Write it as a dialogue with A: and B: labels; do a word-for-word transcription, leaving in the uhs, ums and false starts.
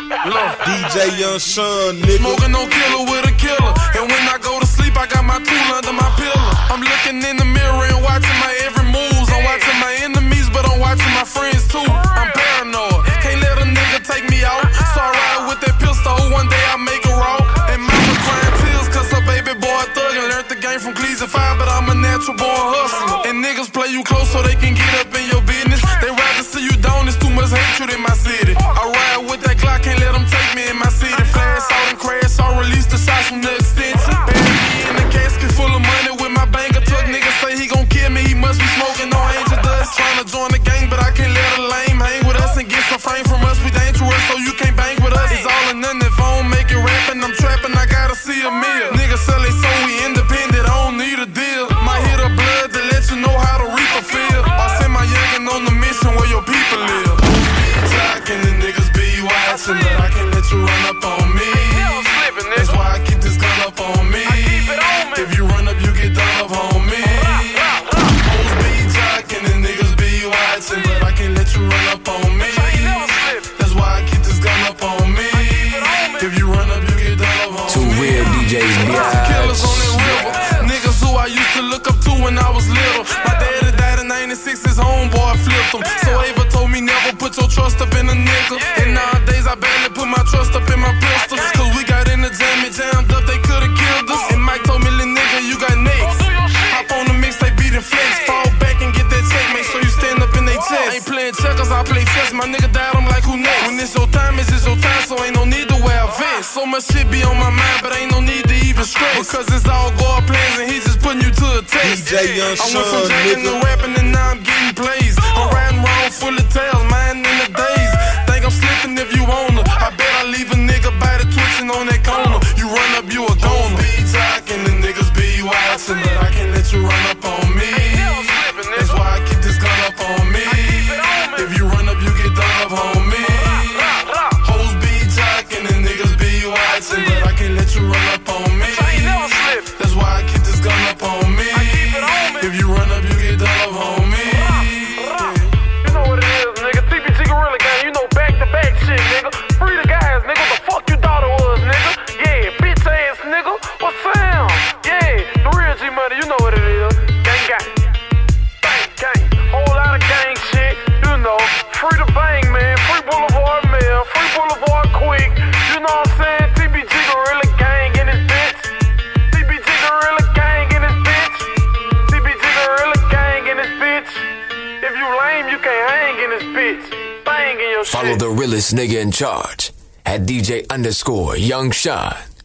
A: Look,
B: D J Young Sean, nigga.
A: Smoking no killer with a killer. And when I go to sleep, I got my tool under my pillow. I'm looking in the mirror and watching my every moves. I'm watching my enemies, but I'm watching my friends too. I'm paranoid, can't let a nigga take me out. So I ride with that pistol, one day I make a raw. And mama crying tears cause her baby boy thug and learned the game from Cleese and Five, but I'm a natural born hustler. And niggas play you close so they can get up in your business. They rather see you down, there's too much hatred in my city. I ride with that Glock, can't let them take me in my city. Flash out and crash, I'll release the shots from the extension. Bury me in a casket full of money with my banker tuck. Niggas say he gon' kill me, he must be smoking no angel dust. Tryna join the gang, but I can't let a lame hang with us and get some fame from us. We dangerous, so you can't bang with us. It's all or nothing, if I don't make it rapping, I'm trapping, I gotta see a meal. Niggas sell they so we independent, I don't need a deal. Might hit a blood to let you know how to reap a feel. I send my youngin' on the mission where your people live. Talking the niggas be watching, but I can't let you run up on me. That's why I keep this gun up on me. If you run up, you get done up on me. Hoes be talking and niggas be watching, but I can't let you run up on me. That's why I keep this gun up on me. If you run up, you get done up on me.
C: Two real D Js,
A: Killers on that river. Niggas who I used to look up to when I was little. My daddy died in ninety-six, his homeboy flipped him. So Ava told me never put your trust up in a nigga. And nowadays I barely put my trust up in my pistol. Cause we got in the jam and jammed up, they could've killed us. And Mike told me, little nigga, you got next. Hop on the mix, they beatin' flex. Fall back and get that check, make sure you stand up in they chest. Ain't playing checkers, I play chess. My nigga died, I'm like, who next? When it's your time, it's just your time, so ain't no need to wear a vest. So much shit be on my mind, but ain't no need to even stress. Because it's all God plans and he's just putting you to a test.
B: D J Young
A: I went from
B: Sean,
A: jacking to
B: nigga.
A: rapping and now I'm getting plays. I'm riding around full of tails, mine in the days. Think I'm slipping if you wanna. I bet I leave a nigga by the twitching on that corner. You run up, you a goner. Be talking, the niggas be watching, but I can't let you run up on me. That's why I keep this gun up on me. If you run up, you get done up on me. Hoes be talking and niggas be watching, but I can't let you run up on me. That's why I keep this gun up on me. If you run up, you get done up on me.
D: You know what it is, nigga. T B G Gorilla Gang, you know back to back shit, nigga. Free the guys, nigga. What the fuck you thought it was, nigga? Yeah, bitch ass nigga. What's up? Yeah, the real G Money, you know what it is. Gang gang. Bang gang. Whole lot of gang shit, you know. Free the bang, man. Free Boulevard Mail. Free Boulevard Quick. You know what I'm saying? T B G Gorilla Gang in this bitch. T B G Gorilla Gang in this bitch. T B G Gorilla Gang in this bitch. If you lame, you can't hang in this bitch. Bang in your shit.
C: Follow the realest nigga in charge at D J underscore Young Sean.